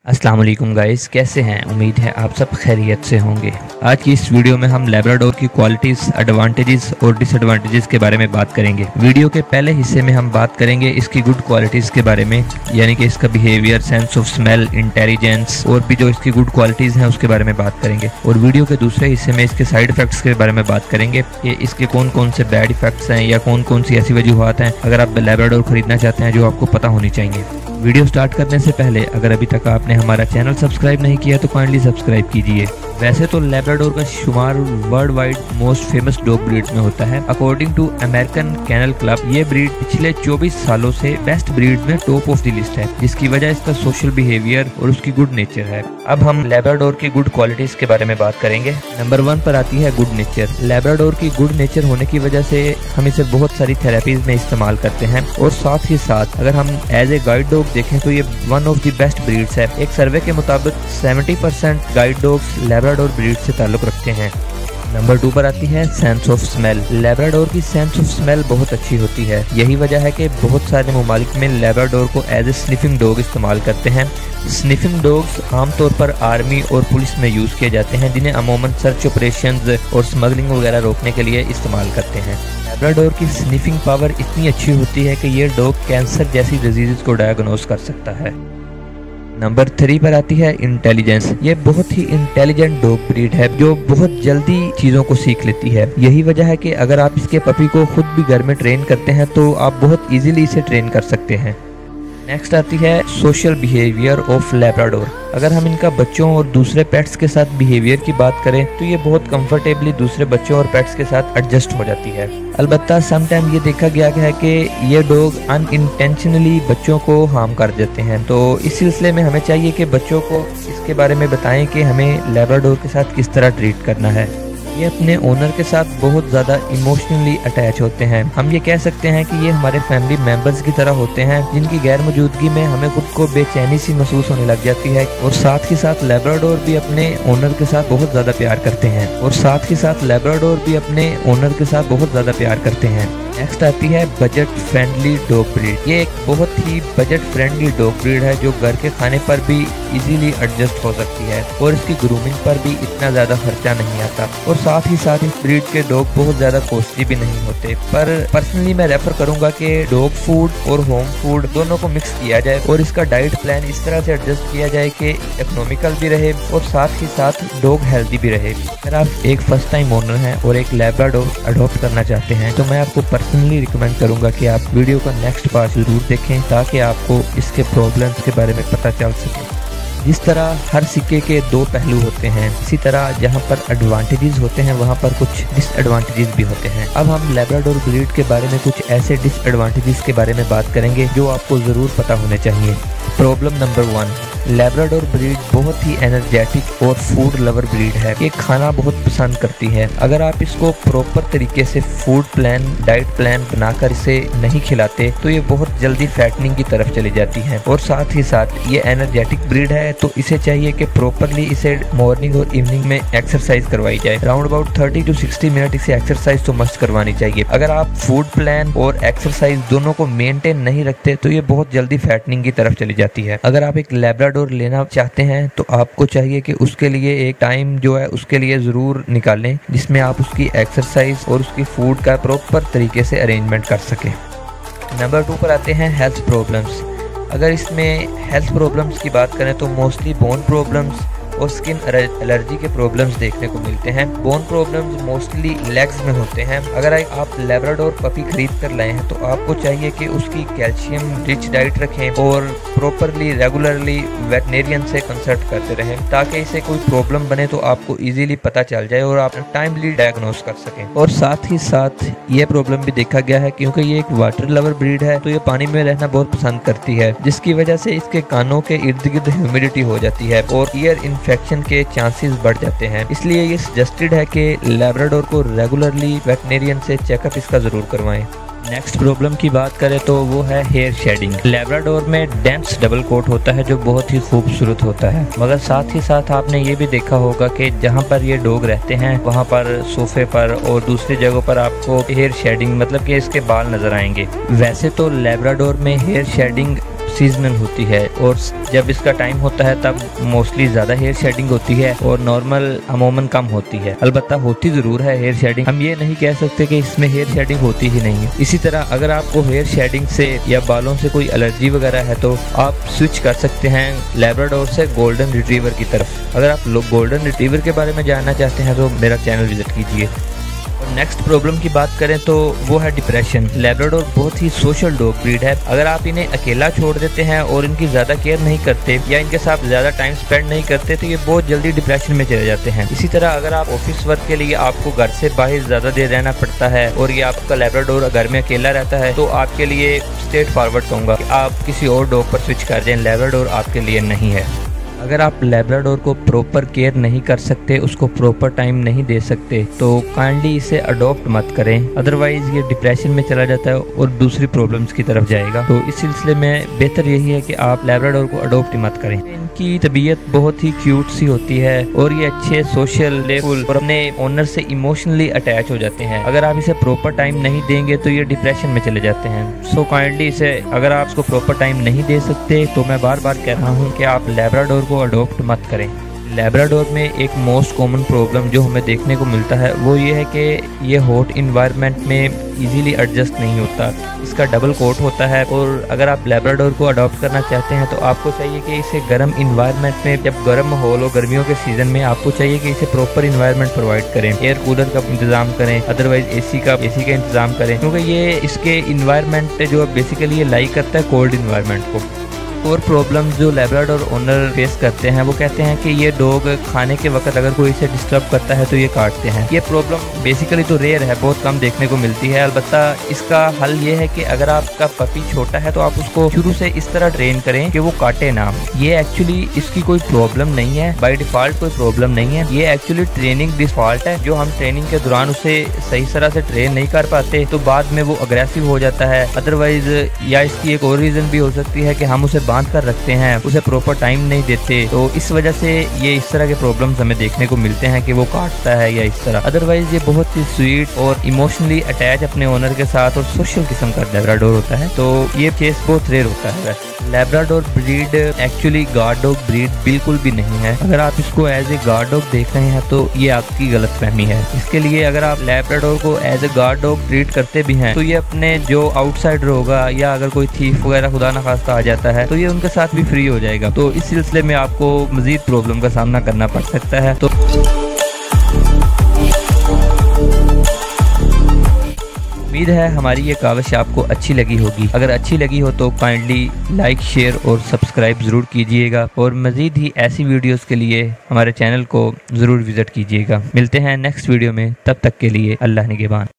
अस्सलाम वालेकुम गाइस, कैसे हैं? उम्मीद है आप सब खैरियत से होंगे। आज की इस वीडियो में हम लैब्राडोर की क्वालिटीज़, एडवांटेजेस और डिसएडवांटेजेस के बारे में बात करेंगे। वीडियो के पहले हिस्से में हम बात करेंगे इसकी गुड क्वालिटीज़ के बारे में, यानी कि इसका behaviour, sense of smell, intelligence और भी जो इसकी गुड क्वालिटीज़ हैं उसके बारे में बात करेंगे। और वीडियो के दूसरे हिस्से में इसके साइड इफेक्ट्स के बारे में बात करेंगे कि इसके कौन कौन से बैड इफेक्ट्स हैं या कौन कौन सी ऐसी वजूहत हैं अगर आप लैब्राडोर खरीदना चाहते हैं जो आपको पता होनी चाहिए। वीडियो स्टार्ट करने से पहले अगर अभी तक आपने हमारा चैनल सब्सक्राइब नहीं किया तो काइंडली सब्सक्राइब कीजिए। वैसे तो लैब्राडोर का शुमार world wide most famous dog breed में होता है। According to American Kennel Club, ये ब्रीड पिछले 24 सालों से बेस्ट ब्रीड में टॉप ऑफ द लिस्ट है, जिसकी वजह इसका सोशल बिहेवियर और उसकी गुड नेचर है। अब हम लैब्राडोर की गुड क्वालिटीज के बारे में बात करेंगे। नंबर 1 पर आती है गुड नेचर। लैब्राडोर की गुड नेचर होने की वजह से हम इसे बहुत सारी थेरेपीज में इस्तेमाल करते हैं, और साथ ही साथ अगर हम एज ए गाइड डॉग देखें तो ये one of the best breeds है। एक सर्वे के मुताबिक 70% गाइड डॉग्स लैब्राडोर ब्रीड से ताल्लुक रखते हैं। नंबर 2 पर आती है सेंस ऑफ स्मेल। लैब्राडोर की सेंस ऑफ स्मेल बहुत अच्छी होती है। यही वजह है कि बहुत सारे ममालिक में लैब्राडोर को एज ए स्निफिंग डॉग इस्तेमाल करते हैं। स्निफिंग डॉग्स आमतौर पर आर्मी और पुलिस में यूज किए जाते हैं, जिन्हें अमूमन सर्च ऑपरेशंस और स्मगलिंग वगैरह रोकने के लिए इस्तेमाल करते हैं। लैब्राडोर की स्निफिंग पावर इतनी अच्छी होती है कि ये डॉग कैंसर जैसी डिजीज को डायग्नोज कर सकता है। नंबर 3 पर आती है इंटेलिजेंस। ये बहुत ही इंटेलिजेंट डॉग ब्रीड है जो बहुत जल्दी चीज़ों को सीख लेती है। यही वजह है कि अगर आप इसके पपी को खुद भी घर में ट्रेन करते हैं तो आप बहुत इजीली इसे ट्रेन कर सकते हैं। नेक्स्ट आती है सोशल बिहेवियर ऑफ लैब्राडोर। अगर हम इनका बच्चों और दूसरे पेट्स के साथ बिहेवियर की बात करें तो ये बहुत कंफर्टेबली दूसरे बच्चों और पेट्स के साथ एडजस्ट हो जाती है। अलबत्ता समटाइम ये देखा गया है कि ये डॉग अनइंटेंशनली बच्चों को हार्म कर देते हैं, तो इस सिलसिले में हमें चाहिए कि बच्चों को इसके बारे में बताएं कि हमें लैब्राडोर के साथ किस तरह ट्रीट करना है। ये अपने ओनर के साथ बहुत ज़्यादा इमोशनली अटैच होते हैं। हम ये कह सकते हैं कि ये हमारे फैमिली मेंबर्स की तरह होते हैं, जिनकी गैर मौजूदगी में हमें खुद को बेचैनी सी महसूस होने लग जाती है। और साथ ही साथ लैब्राडोर भी अपने ओनर के साथ बहुत ज़्यादा प्यार करते हैं। नेक्स्ट आती है बजट फ्रेंडली डॉग ब्रीड। ये एक बहुत ही बजट फ्रेंडली डॉग ब्रीड है जो घर के खाने पर भी इजीली एडजस्ट हो सकती है, और इसकी ग्रूमिंग पर भी इतना ज़्यादा खर्चा नहीं आता। और साथ ही साथ इस ब्रीड के डॉग बहुत ज़्यादा कॉस्टली भी नहीं होते। पर पर्सनली मैं रेफर करूँगा कि डॉग फूड और होम फूड दोनों को मिक्स किया जाए और इसका डाइट प्लान इस तरह से एडजस्ट किया जाए कि इकोनॉमिकल भी रहे और साथ ही साथ डॉग हेल्दी भी रहे। अगर आप एक फर्स्ट टाइम ओनर हैं और एक लैब्राडोर अडॉप्ट करना चाहते हैं तो मैं आपको पर्सनली रिकमेंड करूंगा कि आप वीडियो का नेक्स्ट पार्ट जरूर देखें, ताकि आपको इसके प्रॉब्लम्स के बारे में पता चल सके। जिस तरह हर सिक्के के 2 पहलू होते हैं, इसी तरह जहां पर एडवांटेजेस होते हैं वहां पर कुछ डिसएडवांटेजेस भी होते हैं। अब हम लैब्राडोर ब्रीड के बारे में कुछ ऐसे डिसएडवांटेजेस के बारे में बात करेंगे जो आपको ज़रूर पता होने चाहिए। प्रॉब्लम नंबर 1, लैब्राडोर ब्रीड बहुत ही एनर्जेटिक और फूड लवर ब्रीड है। ये खाना बहुत पसंद करती है। अगर आप इसको प्रॉपर तरीके से फूड प्लान, डाइट प्लान बनाकर इसे नहीं खिलाते तो ये बहुत जल्दी फैटनिंग की तरफ चली जाती है। और साथ ही साथ ये एनर्जेटिक ब्रीड है तो इसे चाहिए कि प्रॉपरली इसे मॉर्निंग और इवनिंग में एक्सरसाइज करवाई जाए। राउंड अबाउट 30 to 60 मिनट इसे एक्सरसाइज तो मस्ट करवानी चाहिए। अगर आप फूड प्लान और एक्सरसाइज दोनों को मेंटेन नहीं रखते तो ये बहुत जल्दी फैटनिंग की तरफ चली जाती है। अगर आप एक लैब्राडोर लेना चाहते हैं तो आपको चाहिए कि उसके लिए एक टाइम जो है उसके लिए ज़रूर निकालें, जिसमें आप उसकी एक्सरसाइज और उसकी फूड का प्रॉपर तरीके से अरेंजमेंट कर सकें। नंबर 2 पर आते हैं हेल्थ प्रॉब्लम्स। अगर इसमें हेल्थ प्रॉब्लम्स की बात करें तो मोस्टली बोन प्रॉब्लम्स और स्किन एलर्जी के प्रॉब्लम्स देखने को मिलते हैं। बोन प्रॉब्लम्स मोस्टली लेग्स में होते हैं। अगर आप लैब्राडोर पपी खरीद कर लाए हैं तो आपको चाहिए कि उसकी कैल्शियम रिच डाइट रखें और प्रॉपरली रेगुलरली वेटनेरियन से कंसल्ट करते रहें, ताकि इसे कोई प्रॉब्लम बने तो आपको इजीली पता चल जाए और आप टाइमली डायग्नोस कर सकें। और साथ ही साथ ये प्रॉब्लम भी देखा गया है क्योंकि ये एक वाटर लवर ब्रीड है तो ये पानी में रहना बहुत पसंद करती है, जिसकी वजह से इसके कानों के इर्द गिर्द ह्यूमिडिटी हो जाती है और ईयर इन्फेक्शन के चांसेस बढ़ जाते हैं। इसलिए ये सजेस्टेड है कि लैब्राडोर को रेगुलरली वेटनेरियन से चेकअप इसका ज़रूर करवाएं। नेक्स्ट प्रॉब्लम की बात करें तो वो है हेयर शेडिंग। लैब्राडोर में डेंस डबल कोट होता है जो बहुत ही खूबसूरत होता है, मगर साथ ही साथ आपने ये भी देखा होगा कि जहाँ पर ये डॉग रहते हैं वहाँ पर सोफे पर और दूसरी जगहों पर आपको हेयर शेडिंग मतलब कि इसके बाल नजर आएंगे। वैसे तो लैब्राडोर में हेयर शेडिंग सीजनल होती है और जब इसका टाइम होता है तब मोस्टली ज़्यादा हेयर शेडिंग होती है और नॉर्मल अमूमन कम होती है। अलबत्ता होती ज़रूर है हेयर शेडिंग, हम ये नहीं कह सकते कि इसमें हेयर शेडिंग होती ही नहीं है। इसी तरह अगर आपको हेयर शेडिंग से या बालों से कोई एलर्जी वगैरह है तो आप स्विच कर सकते हैं लैब्राडोर से गोल्डन रिट्रीवर की तरफ। अगर आप लोग गोल्डन रिट्रीवर के बारे में जानना चाहते हैं तो मेरा चैनल विजिट कीजिए। नेक्स्ट प्रॉब्लम की बात करें तो वो है डिप्रेशन। लैब्राडोर बहुत ही सोशल डॉग ब्रीड है। अगर आप इन्हें अकेला छोड़ देते हैं और इनकी ज़्यादा केयर नहीं करते या इनके साथ ज़्यादा टाइम स्पेंड नहीं करते तो ये बहुत जल्दी डिप्रेशन में चले जाते हैं। इसी तरह अगर आप ऑफिस वर्क के लिए आपको घर से बाहर ज़्यादा देर रहना पड़ता है और ये आपका लैब्राडोर घर में अकेला रहता है तो आपके लिए स्ट्रेट फॉरवर्ड कहूँगा कि आप किसी और डॉग पर स्विच कर दें। लैब्राडोर आपके लिए नहीं है। अगर आप लैब्राडोर को प्रॉपर केयर नहीं कर सकते, उसको प्रॉपर टाइम नहीं दे सकते तो काइंडली इसे अडॉप्ट मत करें, अदरवाइज ये डिप्रेशन में चला जाता है और दूसरी प्रॉब्लम्स की तरफ जाएगा। तो इस सिलसिले में बेहतर यही है कि आप लैब्राडोर को अडॉप्ट ही मत करें। इनकी तबीयत बहुत ही क्यूट सी होती है और ये अच्छे सोशल लेवल और अपने ओनर से इमोशनली अटैच हो जाते हैं। अगर आप इसे प्रॉपर टाइम नहीं देंगे तो ये डिप्रेशन में चले जाते हैं। सो काइंडली इसे अगर आप इसको प्रॉपर टाइम नहीं दे सकते तो मैं बार बार कह रहा हूँ कि आप लैब्राडोर को अडॉप्ट मत करें। लैब्राडोर में एक मोस्ट कॉमन प्रॉब्लम जो हमें देखने को मिलता है वो ये है कि ये हॉट इन्वायरमेंट में इजीली एडजस्ट नहीं होता। इसका डबल कोट होता है और अगर आप लैब्राडोर को अडॉप्ट करना चाहते हैं तो आपको चाहिए कि इसे गर्म इन्वायरमेंट में, जब गर्म माहौल हो गर्मियों के सीजन में, आपको चाहिए कि इसे प्रॉपर इन्वायरमेंट प्रोवाइड करें। एयर कूलर का इंतजाम करें, अदरवाइज एसी का इंतजाम करें, क्योंकि ये इसके इन्वायरमेंट जो बेसिकली ये लाइक करता है कोल्ड इन्वायरमेंट को। और प्रॉब्लम जो लैब्राडोर ओनर फेस करते हैं वो कहते हैं कि ये डॉग खाने के वक्त अगर कोई इसे डिस्टर्ब करता है तो ये काटते हैं। ये प्रॉब्लम बेसिकली तो रेयर है, बहुत कम देखने को मिलती है। अलबत्ता इसका हल ये है कि अगर आपका पपी छोटा है तो आप उसको शुरू से इस तरह ट्रेन करें कि वो काटे ना। ये एक्चुअली इसकी कोई प्रॉब्लम नहीं है, बाय डिफॉल्ट कोई प्रॉब्लम नहीं है। ये एक्चुअली ट्रेनिंग डिफॉल्ट है। जो हम ट्रेनिंग के दौरान उसे सही तरह से ट्रेन नहीं कर पाते तो बाद में वो अग्रेसिव हो जाता है। अदरवाइज या इसकी एक और रीजन भी हो सकती है कि हम उसे बांध कर रखते हैं, उसे प्रॉपर टाइम नहीं देते, तो इस वजह से ये इस तरह के प्रॉब्लम्स हमें देखने को मिलते हैं कि वो काटता है या इस तरह। अदरवाइज ये बहुत ही स्वीट और इमोशनली अटैच अपने ओनर के साथ और सोशल किस्म का लैब्राडोर होता है। तो ये केस बहुत रेयर होता है। Labrador breed actually guard dog breed बिल्कुल भी नहीं है। अगर आप इसको एज ए गार्ड डॉग देख रहे हैं तो ये आपकी गलतफहमी है। इसके लिए अगर आप लैब्राडोर को as a guard dog treat करते भी हैं तो ये अपने जो आउटसाइडर होगा या अगर कोई थीफ वगैरह खुदा न खास्ता आ जाता है तो ये उनके साथ भी फ्री हो जाएगा। तो इस सिलसिले में आपको मजीद प्रॉब्लम का सामना करना पड़ सकता है। तो उम्मीद है हमारी ये काविश आपको अच्छी लगी होगी। अगर अच्छी लगी हो तो काइंडली लाइक, शेयर और सब्सक्राइब ज़रूर कीजिएगा और मज़ीद ही ऐसी वीडियोस के लिए हमारे चैनल को ज़रूर विज़िट कीजिएगा। मिलते हैं नेक्स्ट वीडियो में, तब तक के लिए अल्लाह निगहबान।